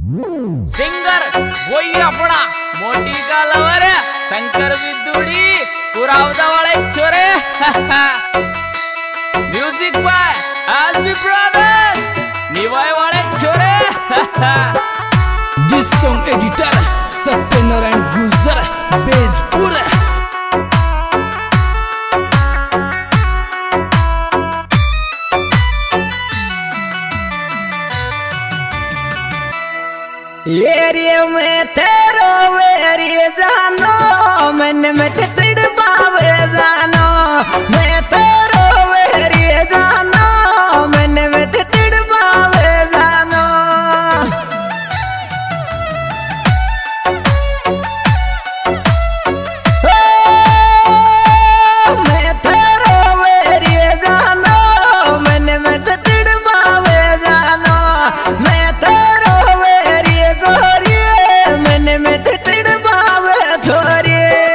singer वही अपना मोटी का लवर शंकर विदुड़ी कुरावदा वाले छोरे म्यूजिक बाय एसबी ब्रदर्स निवाय वाले छोरे दिस सॉन्ग एडिटर सत्यनारायण गुजर बेजपुर एरिया में तेरो वेरी जानो मन में तिड़ पावे जानो मैं तेरो वेरी जानो मन में तिड़ पावे जानो मैं तेरो वेरी जानो मन में तिड़ पावे जानो मैं तेरो मन में तिड़ पावे थोड़ी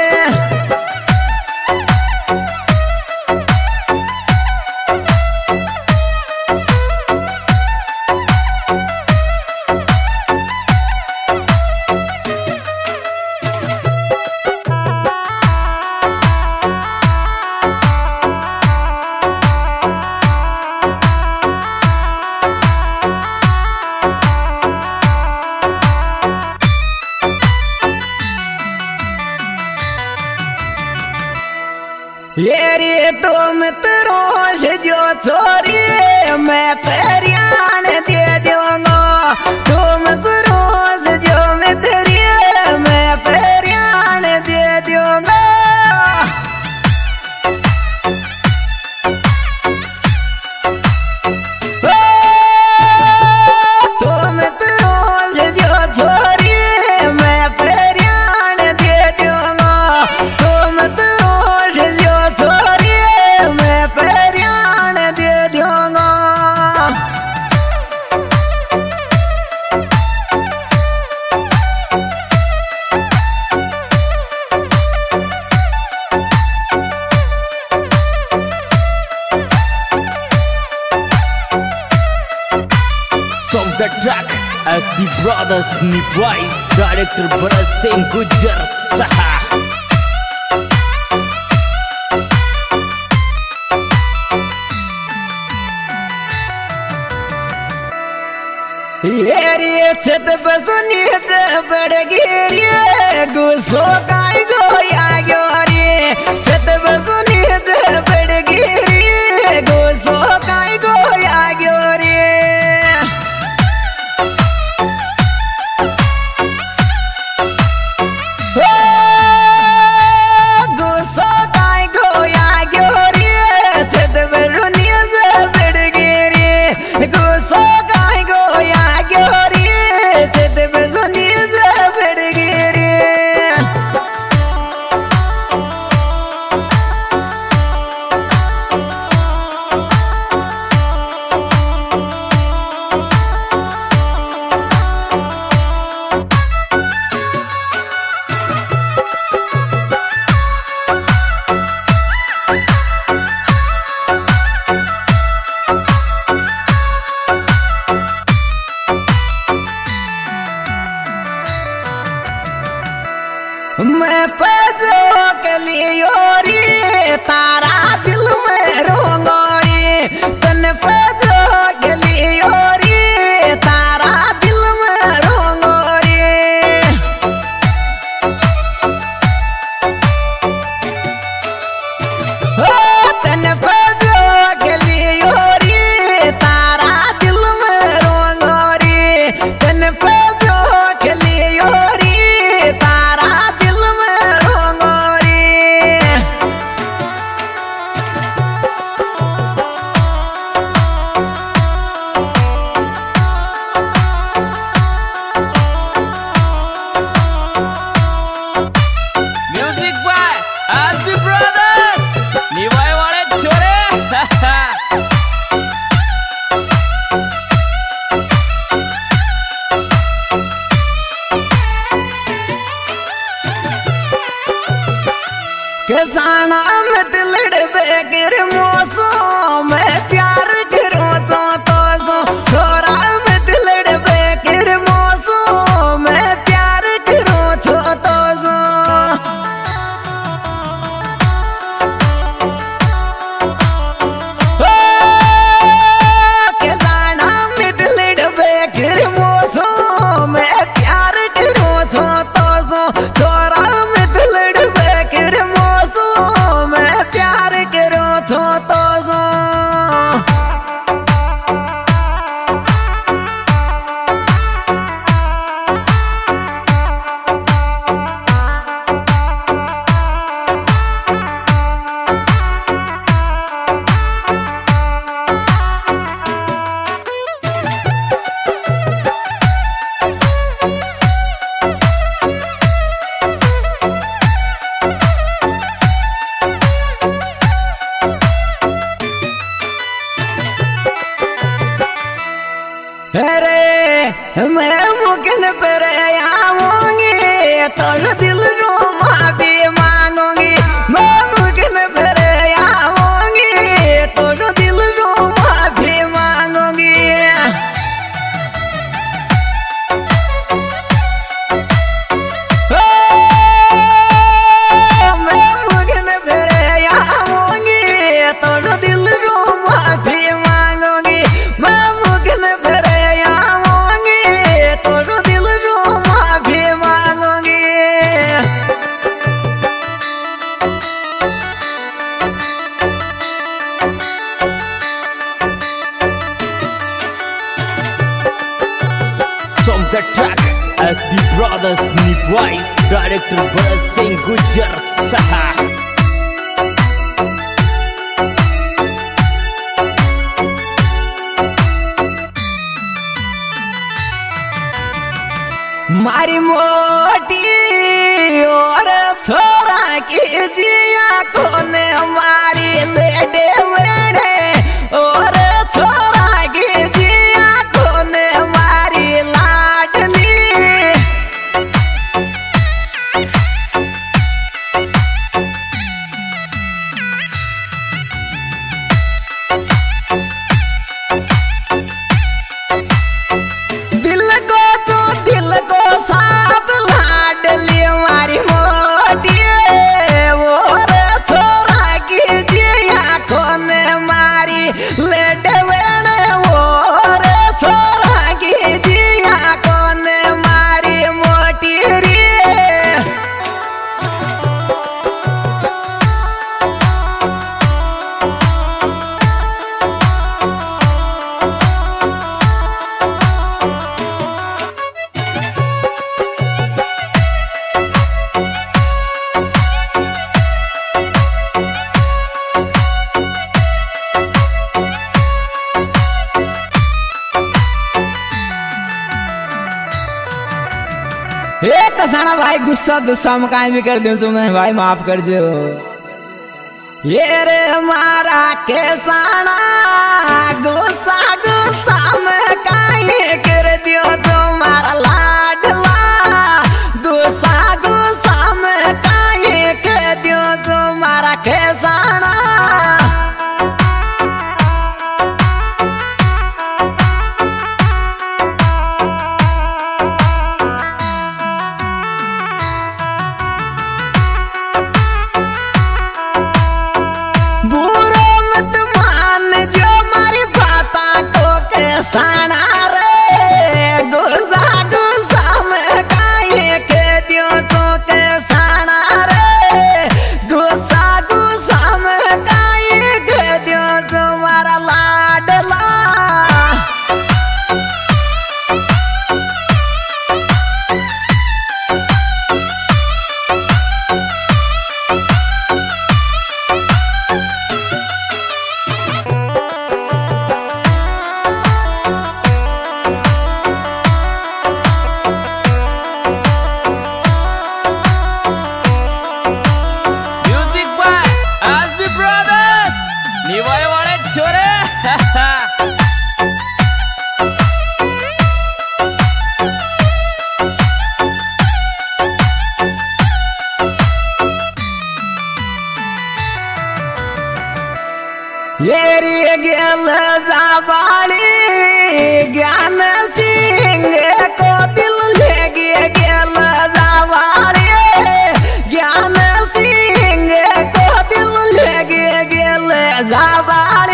येरी तुम तरोश जो छोरी मैं परियान दे दूंगा तुम सरोज जो मित्री मैं परियान दे दूंगा तुम तरोश जो छोरी मैं परियान दे दूंगा तुम Song the track SB Brothers Nivai Director Bharat Singh Gujar Saha येरी छत बसुनी बड़ गिरी गुस्सो काई गोया गोरी छत बसुनी बड़ गिरी गुस्सो काई गोया गोरी गुस्सो काई गोया गोरी छत बसुनी बड़ गिरी गुस्सो काई गोया गोरी छत बसुनी बड़ गिरी मैं पैजो के लिए तारा दिल में रोंगोरी तन पैजो के लिए तारा दिल में रोंगोरी तन पैजो के लिए तारा दिल में रोंगोरी तन पैजो के लिए तारा म्यूजिक बाय एसबी ब्रदर्स निवाय वाले छोरे किसाना में दिलड़ बेगिर मौसम में प्यार करो तो छोरा में दिलड़ बेगिर मौसम मुकिन पर आऊंगी तो दिल रो माफी मांगूंगी मैं मुकिन पर आऊंगी तो दिल रो माफी मांगूंगी मैं मुकिन पर आऊंगी तो दिल रो माफी मांगूंगी मैं मुकिन पर आऊंगी तो दिल रो माफी मांगूंगी Song the track SB Brothers Nivai Director Bharat Singh Gujjar Saha मारी मोटी और छोरा की जिया कोने मारी लेडे वेड़े और छोरा की जिया कोने मारी लाडली दिल को साफ लाडली मारी मोटी और छोरा की जिया कोने मारी लेडे वेड़े और छोरा की जिया कोने मारी मोटी रे एक कसाना भाई गुस्सा गुस्सा में काहे भी कर दूं तुम्हें भाई माफ कर दो ये रे मारा केसाना गुस्सा गुस्सा में काहे कर दियो तुम्हारा लाडला गुस्सा गुस्सा में काहे कर दियो तुम्हारा केसाना साना रे गुस्सा गुस्सा में काहे के दियो तो के साना रे गुस्सा गुस्सा में काहे के दियो तुम्हारा लाडला Nivai wale chore येरी गेल जाबाली ज्ञान सिंह को दिल ले गेल जाबाली ज्ञान सिंह को दिल ले गेल जाबाली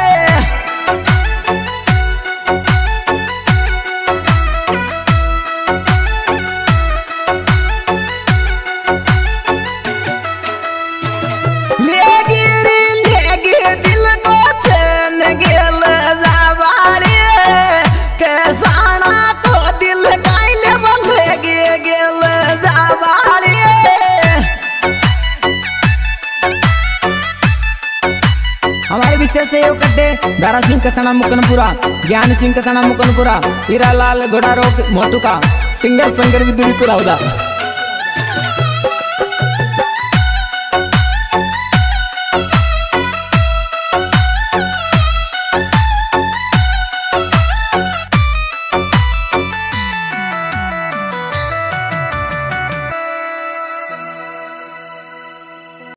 दिल को चैन गेल जाबाली कैसाना को दिल काइले बले गेल जाबाली हमारे पीछे से यो कट्टे दारा सिंह कसाना मुकनपुरा ज्ञान सिंह कसाना मुकनपुरा हीरा लाल घोड़ा रोक मोटू का सिंगर संगर विदुरी पुरा